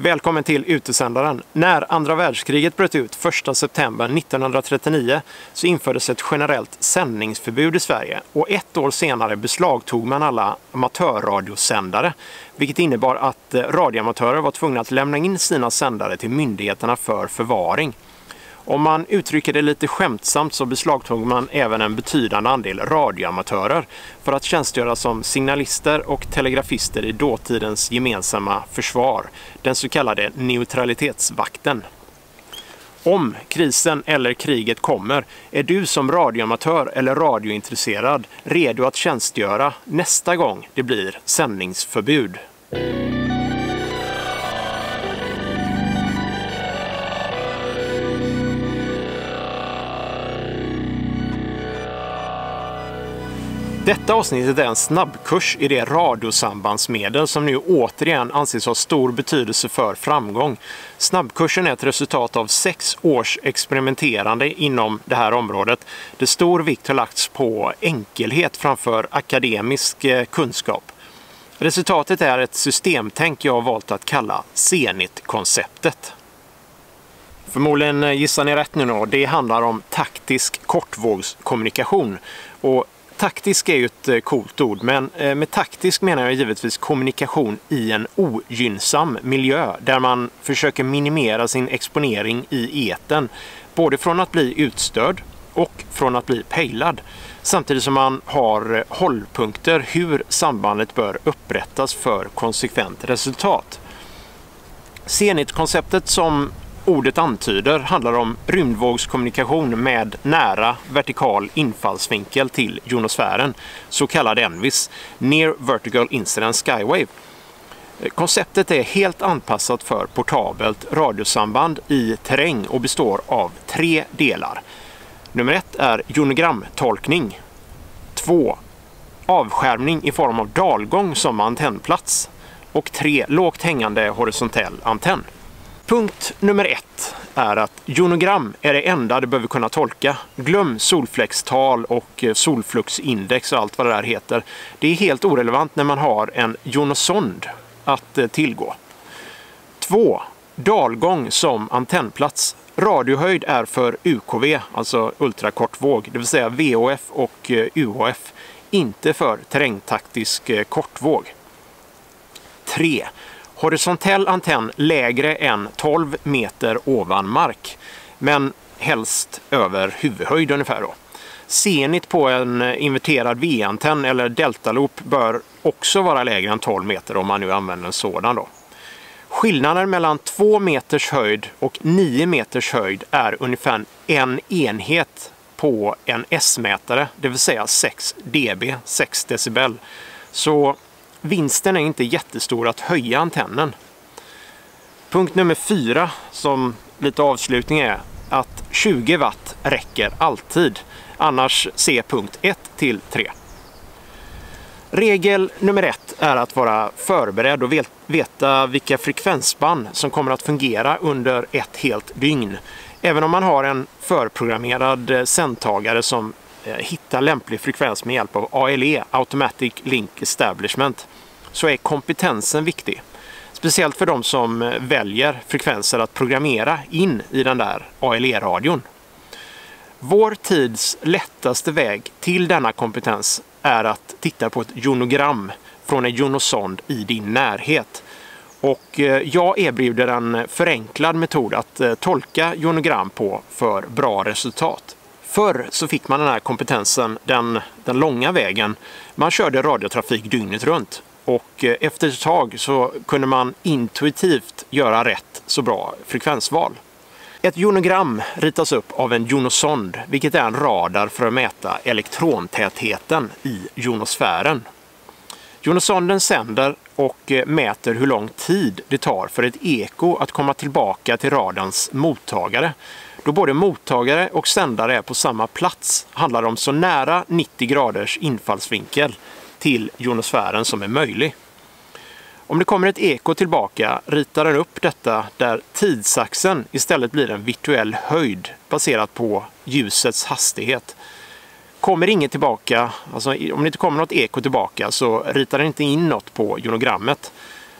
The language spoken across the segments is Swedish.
Välkommen till Utesändaren. När andra världskriget bröt ut 1 september 1939 så infördes ett generellt sändningsförbud i Sverige och ett år senare beslagtog man alla amatörradiosändare, vilket innebar att radioamatörer var tvungna att lämna in sina sändare till myndigheterna för förvaring. Om man uttrycker det lite skämtsamt så beslagtog man även en betydande andel radioamatörer för att tjänstgöra som signalister och telegrafister i dåtidens gemensamma försvar, den så kallade neutralitetsvakten. Om krisen eller kriget kommer är du som radioamatör eller radiointresserad redo att tjänstgöra nästa gång det blir sändningsförbud. Detta avsnittet är en snabbkurs i det radiosambandsmedel som nu återigen anses ha stor betydelse för framgång. Snabbkursen är ett resultat av 6 års experimenterande inom det här området, där stor vikt har lagts på enkelhet framför akademisk kunskap. Resultatet är ett systemtänk jag har valt att kalla Zenit-konceptet. Förmodligen gissar ni rätt nu då, det handlar om taktisk kortvågskommunikation. Och taktisk är ju ett coolt ord, men med taktisk menar jag givetvis kommunikation i en ogynnsam miljö där man försöker minimera sin exponering i etern, både från att bli utstörd och från att bli pejlad, samtidigt som man har hållpunkter hur sambandet bör upprättas för konsekvent resultat. Zenit-konceptet, som ordet antyder, handlar om rymdvågskommunikation med nära vertikal infallsvinkel till ionosfären, så kallad NVIS, Near Vertical Incidence Skywave. Konceptet är helt anpassat för portabelt radiosamband i terräng och består av 3 delar. Nummer 1 är jonogramtolkning. 2. Avskärmning i form av dalgång som antennplats. Och 3. Lågt hängande horisontell antenn. Punkt nummer 1 är att jonogram är det enda du behöver kunna tolka. Glöm solfläckstal och solfluxindex och allt vad det där heter. Det är helt orelevant när man har en jonosond att tillgå. 2. Dalgång som antennplats. Radiohöjd är för UKV, alltså ultrakortvåg, det vill säga VHF och UHF, inte för terrängtaktisk kortvåg. 3. Horisontell antenn lägre än 12 meter ovan mark, men helst över huvudhöjd ungefär då. Zenit på en inverterad V-antenn eller deltaloop bör också vara lägre än 12 meter om man nu använder en sådan då. Skillnaden mellan 2 meters höjd och 9 meters höjd är ungefär en enhet på en S-mätare, det vill säga 6 dB, 6 decibel. Så vinsten är inte jättestor att höja antennen. Punkt nummer 4 som lite avslutning är att 20 watt räcker alltid. Annars se punkt 1 till 3. Regel nummer 1 är att vara förberedd och veta vilka frekvensband som kommer att fungera under ett helt dygn. Även om man har en förprogrammerad sändtagare som hittar lämplig frekvens med hjälp av ALE, Automatic Link Establishment, så är kompetensen viktig. Speciellt för de som väljer frekvenser att programmera in i den där ALE-radion. Vår tids lättaste väg till denna kompetens är att titta på ett jonogram från en jonosond i din närhet. Och jag erbjuder en förenklad metod att tolka jonogram på för bra resultat. Förr så fick man den här kompetensen den långa vägen. Man körde radiotrafik dygnet runt. Och efter ett tag så kunde man intuitivt göra rätt så bra frekvensval. Ett jonogram ritas upp av en jonosond, vilket är en radar för att mäta elektrontätheten i ionosfären. Jonosonden sänder och mäter hur lång tid det tar för ett eko att komma tillbaka till radarns mottagare. Då både mottagare och sändare är på samma plats handlar det om så nära 90 graders infallsvinkel till ionosfären som är möjlig. Om det kommer ett eko tillbaka ritar den upp detta där tidsaxeln istället blir en virtuell höjd baserat på ljusets hastighet. Kommer inget tillbaka, alltså om det inte kommer något eko tillbaka, så ritar den inte in något på jonogrammet.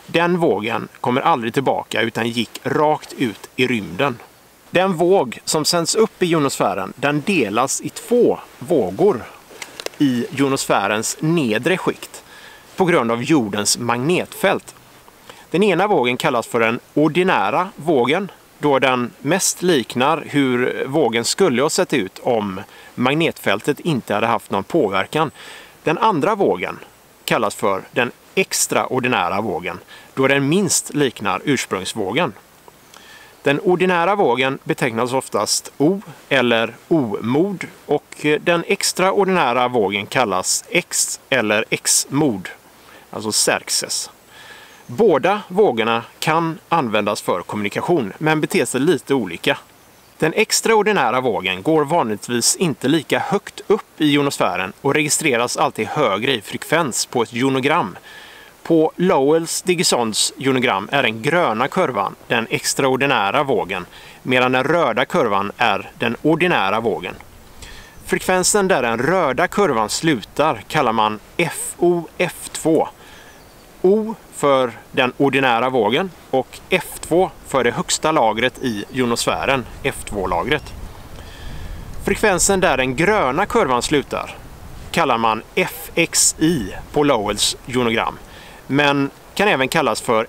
Den vågen kommer aldrig tillbaka utan gick rakt ut i rymden. Den våg som sänds upp i ionosfären, den delas i 2 vågor i ionosfärens nedre skikt på grund av jordens magnetfält. Den ena vågen kallas för den ordinära vågen, då den mest liknar hur vågen skulle ha sett ut om magnetfältet inte hade haft någon påverkan. Den andra vågen kallas för den extraordinära vågen, då den minst liknar ursprungsvågen. Den ordinära vågen betecknas oftast O eller O-mod och den extraordinära vågen kallas X eller X-mod, alltså Xerxes. Båda vågorna kan användas för kommunikation men beter sig lite olika. Den extraordinära vågen går vanligtvis inte lika högt upp i ionosfären och registreras alltid högre i frekvens på ett ionogram. På Lowells-Digisons ionogram är den gröna kurvan den extraordinära vågen, medan den röda kurvan är den ordinära vågen. Frekvensen där den röda kurvan slutar kallar man FOF2. O för den ordinära vågen och F2 för det högsta lagret i ionosfären, F2-lagret. Frekvensen där den gröna kurvan slutar kallar man FXI på Lowells ionogram, men kan även kallas för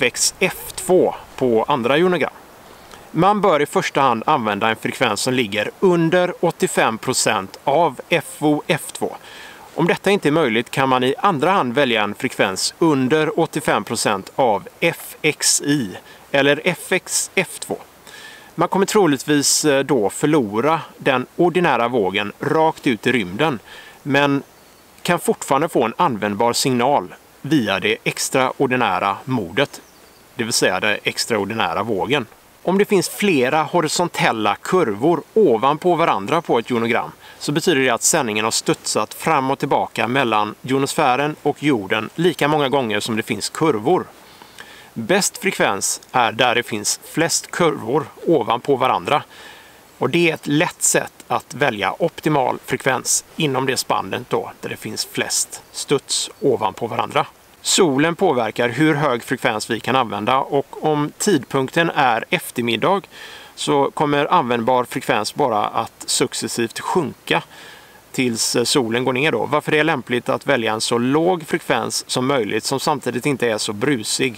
FXF2 på andra ionogram. Man bör i första hand använda en frekvens som ligger under 85% av FOF2. Om detta inte är möjligt kan man i andra hand välja en frekvens under 85% av FXI eller FXF2. Man kommer troligtvis då förlora den ordinära vågen rakt ut i rymden, men kan fortfarande få en användbar signal via det extraordinära modet, det vill säga den extraordinära vågen. Om det finns flera horisontella kurvor ovanpå varandra på ett ionogram så betyder det att sändningen har studsat fram och tillbaka mellan ionosfären och jorden lika många gånger som det finns kurvor. Bäst frekvens är där det finns flest kurvor ovanpå varandra. Och det är ett lätt sätt att välja optimal frekvens inom det spannet då, där det finns flest studs ovanpå varandra. Solen påverkar hur hög frekvens vi kan använda, och om tidpunkten är eftermiddag så kommer användbar frekvens bara att successivt sjunka tills solen går ner då. Varför det är lämpligt att välja en så låg frekvens som möjligt som samtidigt inte är så brusig.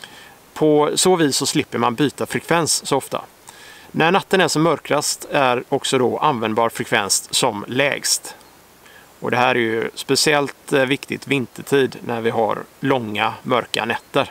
På så vis så slipper man byta frekvens så ofta. När natten är som mörkast är också då användbar frekvens som lägst. Och det här är ju speciellt viktigt vintertid när vi har långa mörka nätter.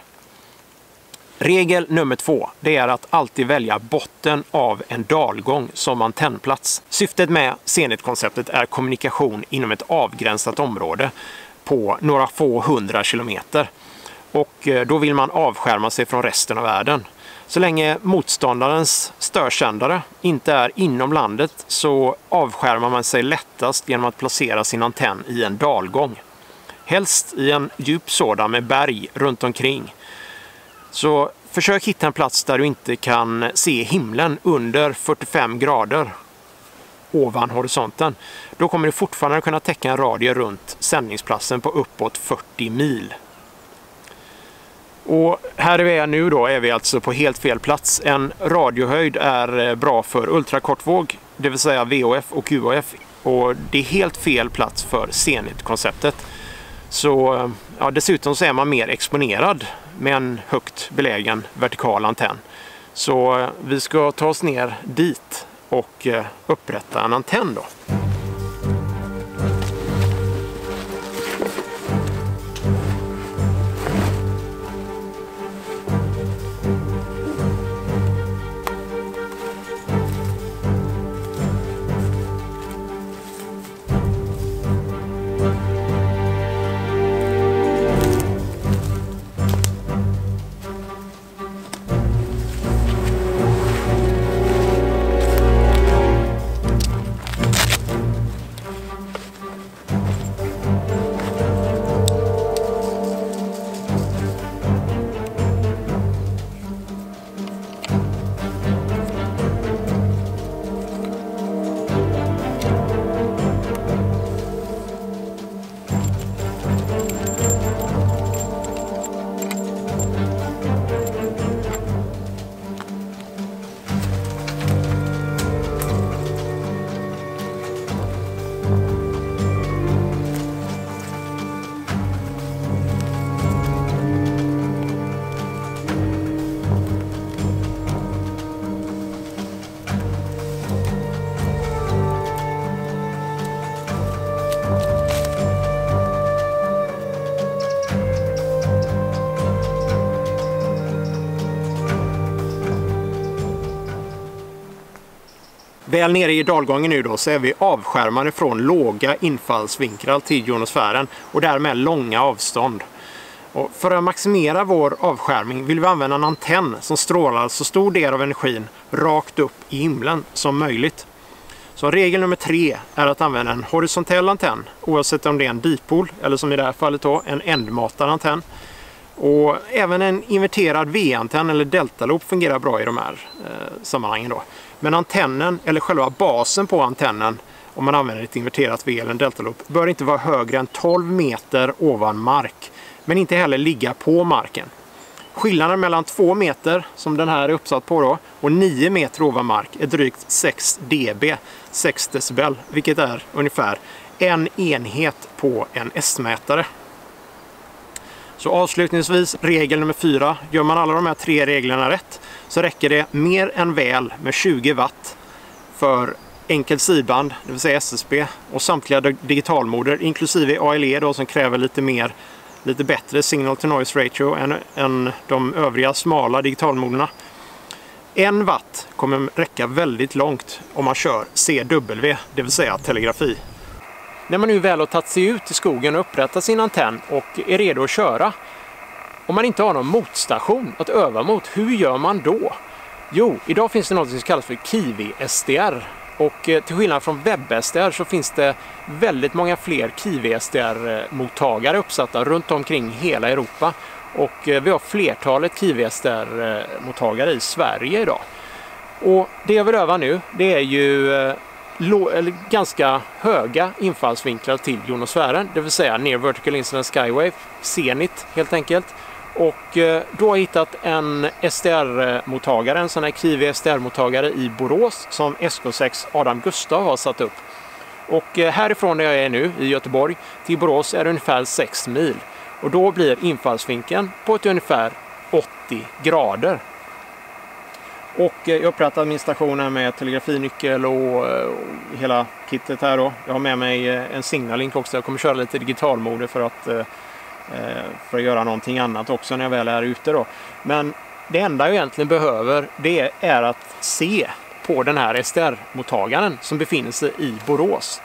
Regel nummer 2, det är att alltid välja botten av en dalgång som antennplats. Syftet med Zenit-konceptet är kommunikation inom ett avgränsat område på några få 100 kilometer. Och då vill man avskärma sig från resten av världen. Så länge motståndarens störsändare inte är inom landet så avskärmar man sig lättast genom att placera sin antenn i en dalgång. Helst i en djup sådan med berg runt omkring. Så försök hitta en plats där du inte kan se himlen under 45 grader ovan horisonten. Då kommer du fortfarande kunna täcka en radie runt sändningsplatsen på uppåt 40 mil. Och här vi är nu då är vi alltså på helt fel plats. En radiohöjd är bra för ultrakortvåg, det vill säga VHF och QHF. Och det är helt fel plats för Zenit-konceptet. Så ja, dessutom så är man mer exponerad med en högt belägen vertikal antenn. Så vi ska ta oss ner dit och upprätta en antenn då. Väl nere i dalgången nu då så är vi avskärmade från låga infallsvinklar till ionosfären och därmed långa avstånd. Och för att maximera vår avskärmning vill vi använda en antenn som strålar så stor del av energin rakt upp i himlen som möjligt. Så regel nummer 3 är att använda en horisontell antenn oavsett om det är en dipol eller som i det här fallet då en ändmatad antenn. Och även en inverterad V-antenn eller deltaloop fungerar bra i de här sammanhangen då. Men antennen eller själva basen på antennen, om man använder ett inverterat V eller en deltaloop, bör inte vara högre än 12 meter ovan mark, men inte heller ligga på marken. Skillnaden mellan 2 meter, som den här är uppsatt på då, och 9 meter ovan mark är drygt 6 dB, 6 decibel, vilket är ungefär en enhet på en S-mätare. Så avslutningsvis, regel nummer 4. Gör man alla de här 3 reglerna rätt så räcker det mer än väl med 20 watt för enkel sidband, det vill säga SSB, och samtliga digitalmoder, inklusive ALE då, som kräver lite bättre signal to noise ratio än de övriga smala digitalmoderna. 1 watt kommer räcka väldigt långt om man kör CW, det vill säga telegrafi. När man nu väl har tagit sig ut i skogen och upprättat sin antenn och är redo att köra, om man inte har någon motstation att öva mot, hur gör man då? Jo, idag finns det något som kallas för Kiwi SDR. Och till skillnad från Webb-SDR så finns det väldigt många fler Kiwi SDR-mottagare uppsatta runt omkring hela Europa. Och vi har flertalet Kiwi SDR-mottagare i Sverige idag. Och det jag vill öva nu, det är ju ganska höga infallsvinklar till ionosfären, det vill säga Near Vertical Incident Skywave, Zenit helt enkelt. Och då har jag hittat en SDR-mottagare, en sån här Kiwi SDR-mottagare i Borås som SK6 Adam Gustav har satt upp. Och härifrån där jag är nu i Göteborg till Borås är det ungefär 6 mil. Och då blir infallsvinkeln på ett ungefär 80 grader. Och jag upprättar min station här med telegrafinyckel och hela kittet här då. Jag har med mig en Signalink också. Jag kommer köra lite digitalmode för att göra någonting annat också när jag väl är ute då. Men det enda jag egentligen behöver, det är att se på den här SDR-mottagaren som befinner sig i Borås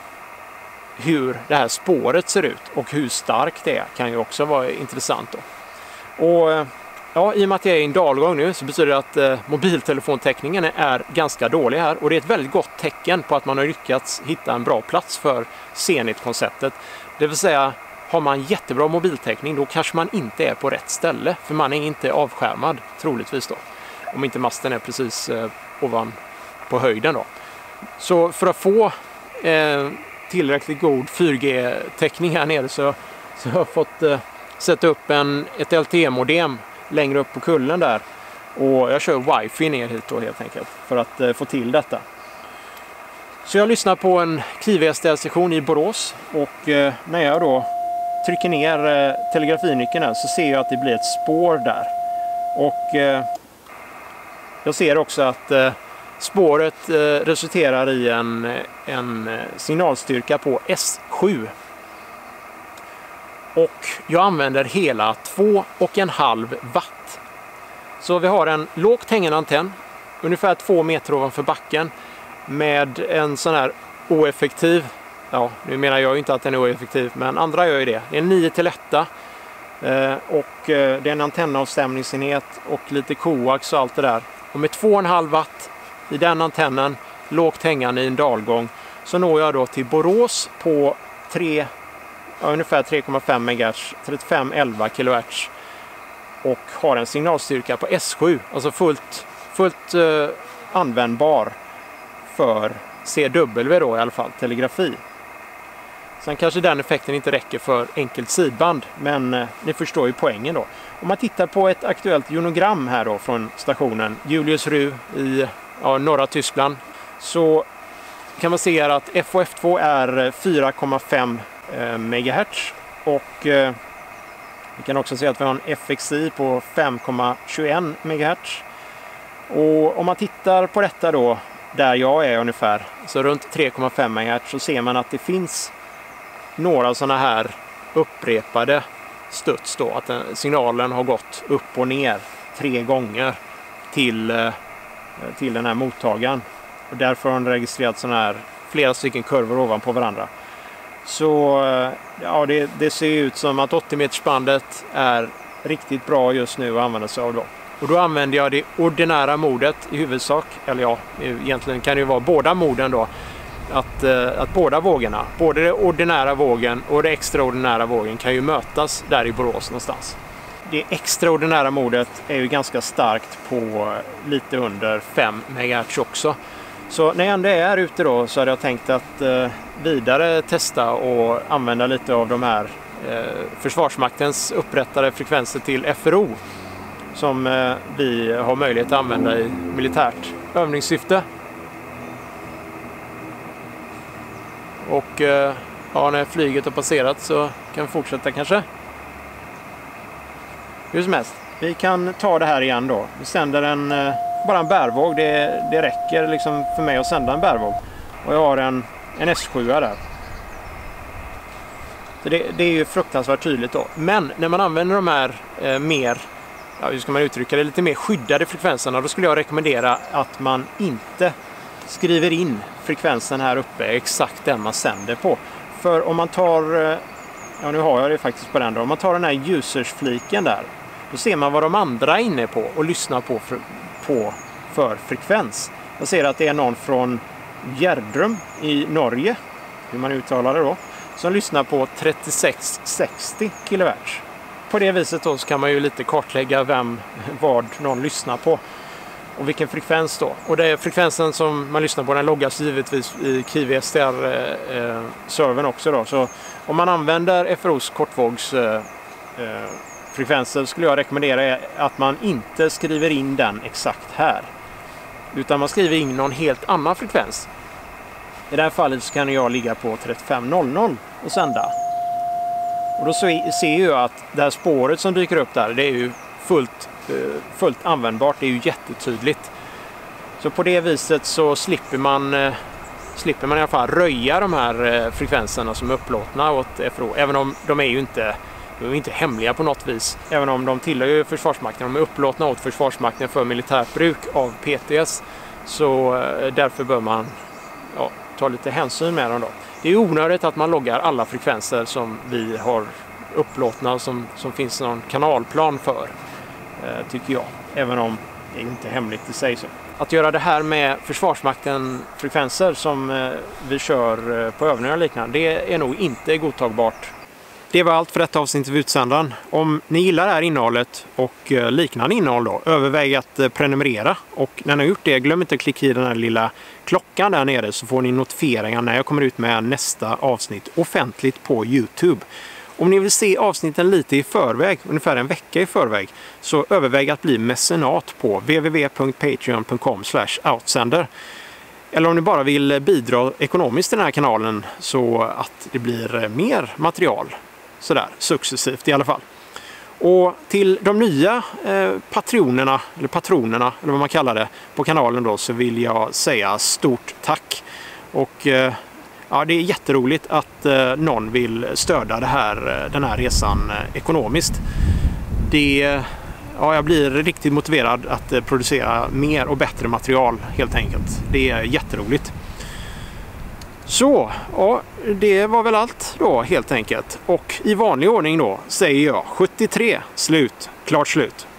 hur det här spåret ser ut och hur starkt det är, kan ju också vara intressant då. Och ja, i och med att jag är i en dalgång nu så betyder det att mobiltelefontäckningen är ganska dålig här, och det är ett väldigt gott tecken på att man har lyckats hitta en bra plats för Zenit-konceptet. Det vill säga, har man jättebra mobiltäckning då kanske man inte är på rätt ställe, för man är inte avskärmad troligtvis då. Om inte masten är precis ovan på höjden då. Så för att få tillräckligt god 4G-täckning här nere så har jag fått sätta upp ett LTE-modem längre upp på kullen där. Och jag kör wifi ner hit då helt enkelt för att få till detta. Så jag lyssnar på en Kiwi SDR-station i Borås, och när jag då trycker ner telegrafinyckeln här så ser jag att det blir ett spår där. Och jag ser också att spåret resulterar i en signalstyrka på S7. Och jag använder hela 2,5 watt. Så vi har en lågt hängande antenn, ungefär 2 meter ovanför backen, med en sån här oeffektiv, ja nu menar jag ju inte att den är oeffektiv, men andra gör ju det. Det är en 9-1 och det är en antennavstämningsenhet och lite koax och allt det där. Och med 2,5 watt i den antennen, lågt hängande i en dalgång, så når jag då till Borås på ungefär 3,5 MHz, 35-11 kHz, och har en signalstyrka på S7, alltså fullt användbar för CW då i alla fall, telegrafi. Sen kanske den effekten inte räcker för enkelt sidband, men ni förstår ju poängen då. Om man tittar på ett aktuellt ionogram här då från stationen Juliusruh i norra Tyskland, så kan man se att FOF2 är 4,5 MHz, och vi kan också se att vi har en FXI på 5,21 MHz. Och om man tittar på detta då, där jag är ungefär, så runt 3,5 MHz, så ser man att det finns några sådana här upprepade studs då, att signalen har gått upp och ner 3 gånger till den här mottagaren. och därför har den registrerat sådana här flera stycken kurvor ovanpå varandra. Så ja, det ser ut som att 80-metersbandet är riktigt bra just nu att använda sig av då. Och då använder jag det ordinära modet i huvudsak, eller ja, egentligen kan det ju vara båda moden då. Att båda vågorna, både den ordinära vågen och den extraordinära vågen kan ju mötas där i Borås någonstans. Det extraordinära modet är ju ganska starkt på lite under 5 MHz också. Så när jag ändå är ute då så hade jag tänkt att vidare testa och använda lite av de här Försvarsmaktens upprättade frekvenser till FRO som vi har möjlighet att använda i militärt övningssyfte. Och ja, när flyget har passerat så kan vi fortsätta kanske. Hur som helst, vi kan ta det här igen då. Vi sänder bara en bärvåg. Det räcker liksom för mig att sända en bärvåg. Och jag har en S7 där. Så det är ju fruktansvärt tydligt då. Men när man använder de här mer, ja, hur ska man uttrycka det, lite mer skyddade frekvenserna, då skulle jag rekommendera att man inte skriver in frekvensen här uppe exakt den man sänder på. För om man tar, ja nu har jag det faktiskt på den då, om man tar den här users-fliken där, då ser man vad de andra är inne på och lyssnar på för frekvens. Jag ser att det är någon från Gjerdrum i Norge, hur man uttalar det då, som lyssnar på 3660 kHz. På det viset då så kan man ju lite kartlägga vad någon lyssnar på och vilken frekvens då. Och det är frekvensen som man lyssnar på, den loggas givetvis i Kiwi SDR-servern också då. Så om man använder FROs kortvågsfrekvenser skulle jag rekommendera att man inte skriver in den exakt här. Utan man skriver in någon helt annan frekvens. I det här fallet så kan jag ligga på 3500 och sända. Och då ser jag att det här spåret som dyker upp där, det är ju fullt användbart, det är ju jättetydligt. Så på det viset så slipper man i alla fall röja de här frekvenserna som är upplåtna åt FRO. Även om de är ju inte hemliga på något vis. Även om de tillhör ju Försvarsmakten, de är upplåtna åt Försvarsmakten för militärt bruk av PTS. Så därför bör man ta lite hänsyn med dem då. Det är onödigt att man loggar alla frekvenser som vi har upplåtna som finns någon kanalplan för, tycker jag. Även om det är inte hemligt i sig. Så. Att göra det här med Försvarsmakten-frekvenser som vi kör på övningar och liknande, det är nog inte godtagbart. Det var allt för detta avsnitt av Utsändaren. Om ni gillar det här innehållet och liknande innehåll då, överväg att prenumerera. Och när ni har gjort det, glöm inte att klicka i den här lilla klockan där nere så får ni notifieringar när jag kommer ut med nästa avsnitt offentligt på YouTube. Om ni vill se avsnitten lite i förväg, ungefär en vecka i förväg, så överväg att bli mecenat på www.patreon.com/outsänder. Eller om ni bara vill bidra ekonomiskt till den här kanalen så att det blir mer material. Sådär, successivt i alla fall. Och till de nya patronerna eller vad man kallar det på kanalen då, så vill jag säga stort tack. Och ja, det är jätteroligt att någon vill stödja den här resan ekonomiskt. Jag blir riktigt motiverad att producera mer och bättre material helt enkelt. Det är jätteroligt. Så, ja, det var väl allt då helt enkelt. Och i vanlig ordning då säger jag 73 slut, klart slut.